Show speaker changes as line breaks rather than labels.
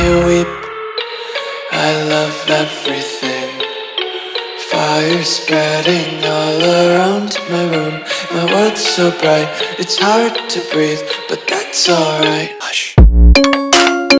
you weep. I love everything. Fire spreading all around my room. My world's so bright, it's hard to breathe, but that's alright. Hush.